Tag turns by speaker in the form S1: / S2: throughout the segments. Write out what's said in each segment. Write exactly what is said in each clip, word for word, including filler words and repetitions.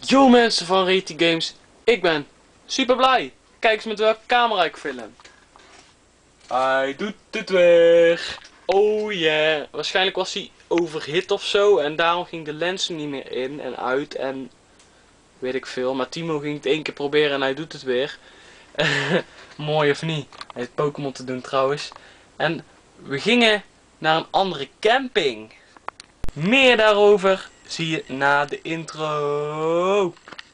S1: Yo mensen van Reti Games, ik ben super blij. Kijk eens met welke camera ik film. Hij doet het weer. Oh yeah. Waarschijnlijk was hij overhit of zo en daarom ging de lens niet meer in en uit en weet ik veel. Maar Timo ging het één keer proberen en hij doet het weer. Mooi of niet? Hij heeft Pokémon te doen trouwens. En we gingen naar een andere camping. Meer daarover zie je na de intro.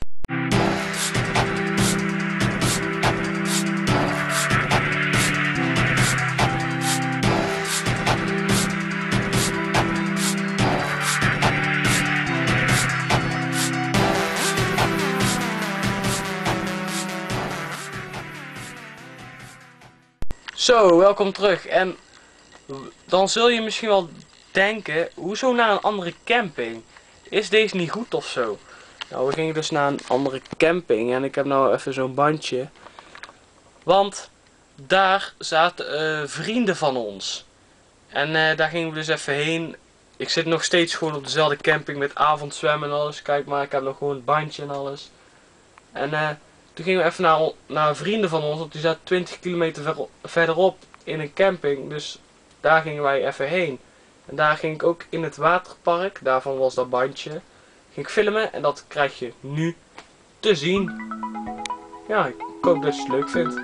S1: Zo, welkom terug. En dan zul je misschien wel denken, hoezo naar een andere camping? Is deze niet goed of zo? Nou, we gingen dus naar een andere camping en ik heb nou even zo'n bandje. Want daar zaten uh, vrienden van ons. En uh, daar gingen we dus even heen. Ik zit nog steeds gewoon op dezelfde camping met avondzwemmen en alles. Kijk maar, ik heb nog gewoon het bandje en alles. En uh, toen gingen we even naar, naar vrienden van ons, want die zaten twintig kilometer ver, verderop in een camping. Dus daar gingen wij even heen. En daar ging ik ook in het waterpark, daarvan was dat bandje, ging ik filmen en dat krijg je nu te zien. Ja, ik hoop dat je het leuk vindt.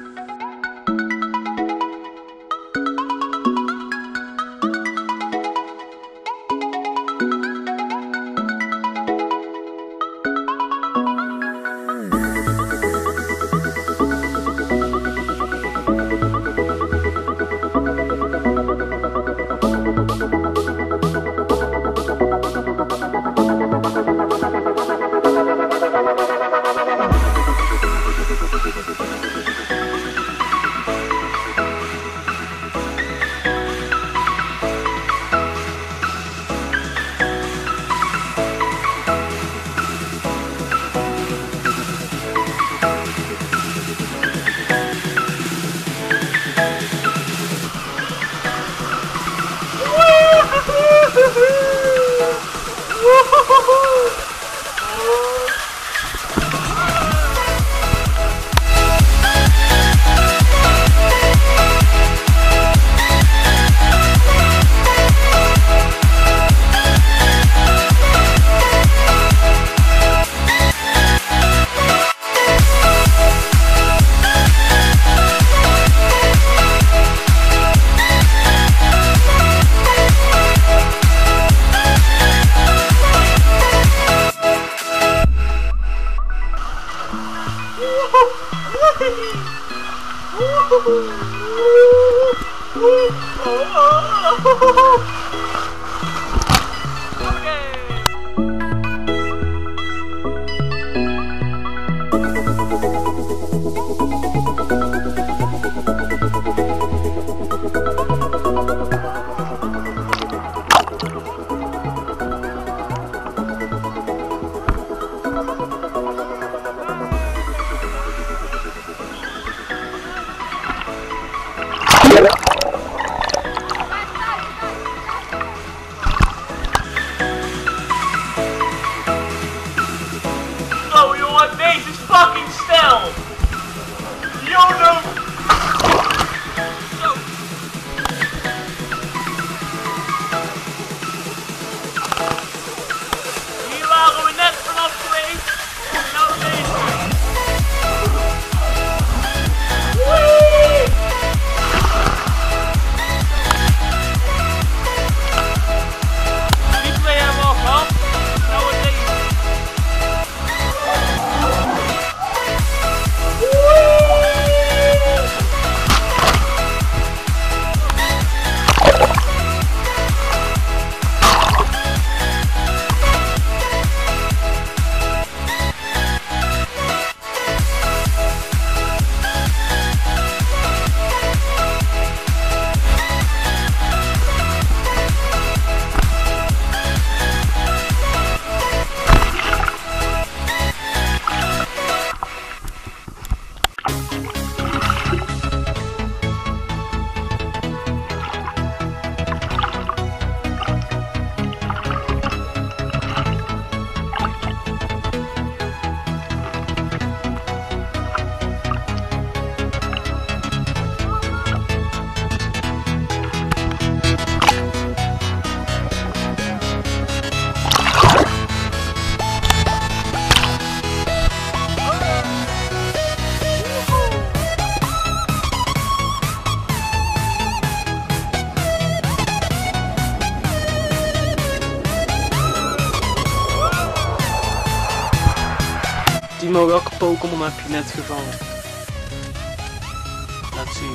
S1: Timo, welke Pokémon heb je net gevangen? Laat zien.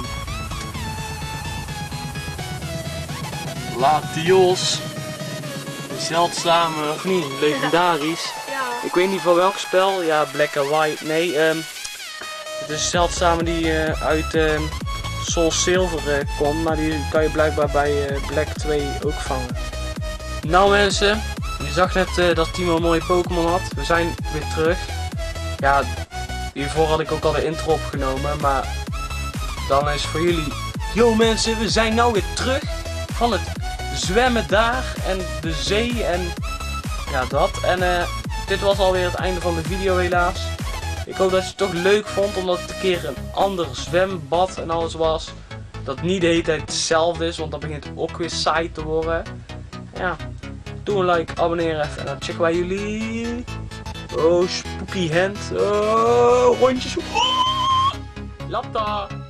S1: Latios. Zeldzame, of niet? Legendarisch.
S2: Ja.
S1: Ik weet niet van welk spel. Ja, Black and White. Nee, um, het is zeldzame die uh, uit uh, Soul Silver uh, komt. Maar die kan je blijkbaar bij uh, Black twee ook vangen. Nou mensen, je zag net uh, dat Timo een mooie Pokémon had. We zijn weer terug. Ja, hiervoor had ik ook al de intro opgenomen. Maar dan is voor jullie. Yo mensen, we zijn nou weer terug van het zwemmen daar en de zee en ja dat. En uh, dit was alweer het einde van de video helaas. Ik hoop dat je het toch leuk vond omdat het een keer een ander zwembad en alles was. Dat niet de hele tijd hetzelfde is, want dan begint het ook weer saai te worden. Ja, doe een like, abonneer even en dan checken wij jullie. Oh, spooky hand. Oh, rondjes. Oh, lapta.